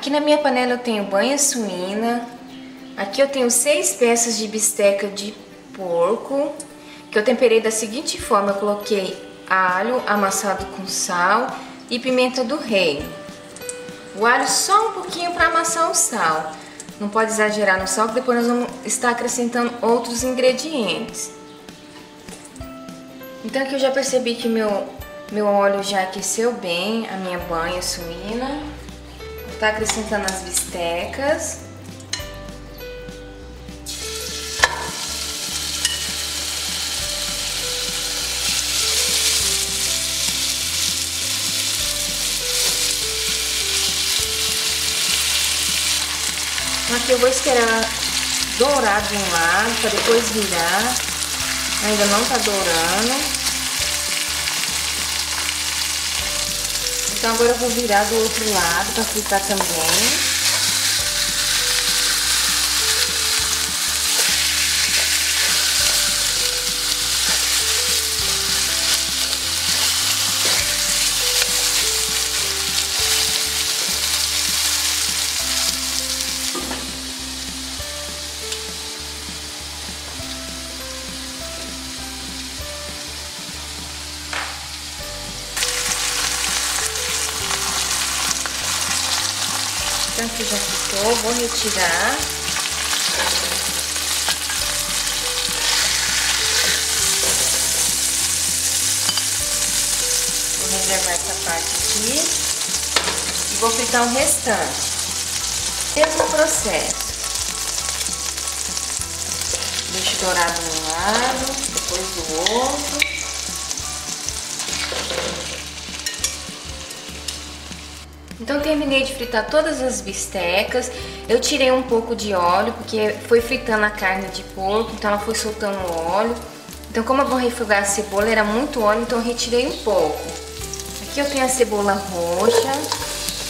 Aqui na minha panela eu tenho banha suína. Aqui eu tenho 6 peças de bisteca de porco, que eu temperei da seguinte forma: eu coloquei alho amassado com sal e pimenta do reino. O alho só um pouquinho para amassar o sal. Não pode exagerar no sal, porque depois nós vamos estar acrescentando outros ingredientes. Então aqui eu já percebi que meu óleo já aqueceu bem, a minha banha suína. Vou estar acrescentando as bistecas. Aqui eu vou esperar dourar de um lado para depois virar. Ainda não tá dourando. Então agora eu vou virar do outro lado para fritar também. Então aqui já ficou, vou retirar. Vou reservar essa parte aqui e vou fritar o restante. Mesmo processo. Deixo dourar de um lado, depois do outro. Então terminei de fritar todas as bistecas. Eu tirei um pouco de óleo, porque foi fritando a carne de porco, então ela foi soltando óleo. Então como eu vou refogar a cebola, era muito óleo, então eu retirei um pouco. Aqui eu tenho a cebola roxa.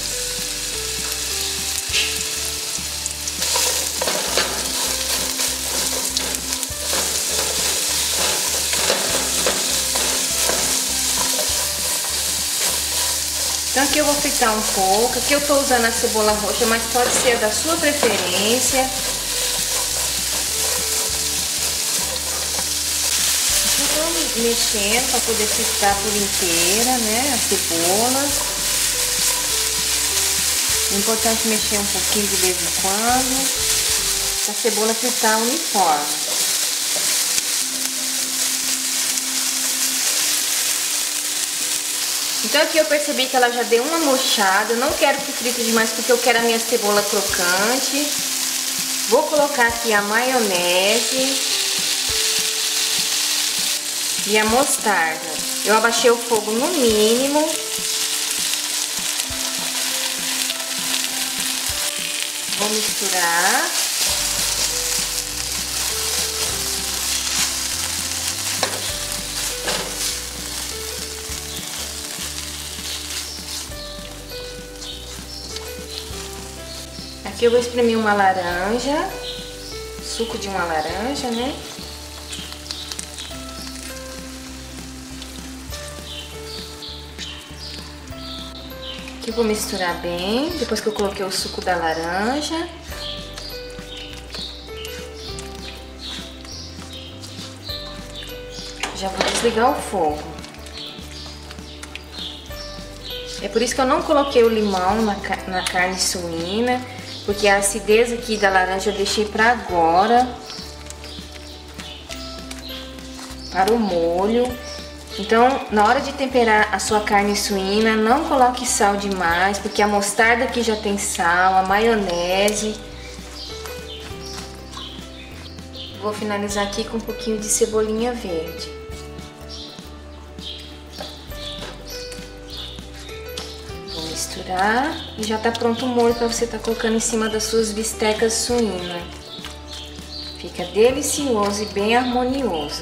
Então aqui eu vou fritar um pouco. Aqui eu tô usando a cebola roxa, mas pode ser a da sua preferência. Aqui eu tô mexendo para poder fritar por inteira, né, a cebola. É importante mexer um pouquinho de vez em quando, para a cebola fritar uniforme. Então aqui eu percebi que ela já deu uma murchada. Eu não quero que frite demais, porque eu quero a minha cebola crocante. Vou colocar aqui a maionese e a mostarda. Eu abaixei o fogo no mínimo. Vou misturar. Aqui eu vou espremer uma laranja, suco de uma laranja, né? Aqui eu vou misturar bem, depois que eu coloquei o suco da laranja. Já vou desligar o fogo. É por isso que eu não coloquei o limão na carne suína, porque a acidez aqui da laranja eu deixei para agora, para o molho. Então, na hora de temperar a sua carne suína, não coloque sal demais, porque a mostarda aqui já tem sal, a maionese. Vou finalizar aqui com um pouquinho de cebolinha verde. Misturar e já tá pronto o molho para você estar colocando em cima das suas bistecas suínas. Fica delicioso e bem harmonioso.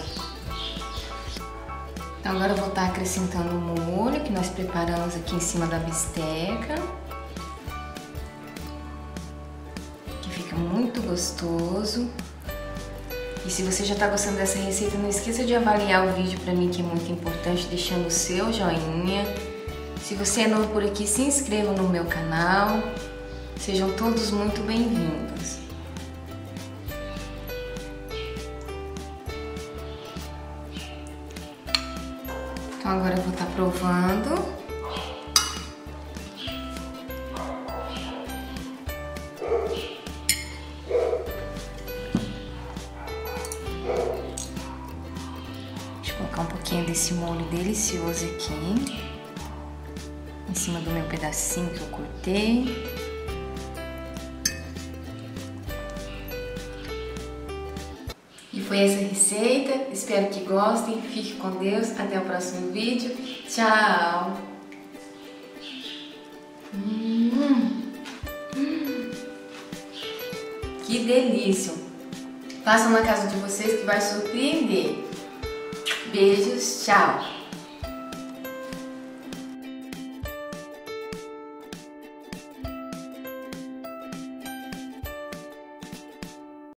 Então agora eu vou estar acrescentando o molho que nós preparamos aqui em cima da bisteca, que fica muito gostoso. E se você já está gostando dessa receita, não esqueça de avaliar o vídeo para mim, que é muito importante, deixando o seu joinha. Se você é novo por aqui, se inscreva no meu canal. Sejam todos muito bem-vindos. Então agora eu vou estar provando. Deixa eu colocar um pouquinho desse molho delicioso aqui, em cima do meu pedacinho que eu cortei. E foi essa receita, espero que gostem, fique com Deus, até o próximo vídeo, tchau! Que delícia! Façam na casa de vocês que vai surpreender. Beijos, tchau!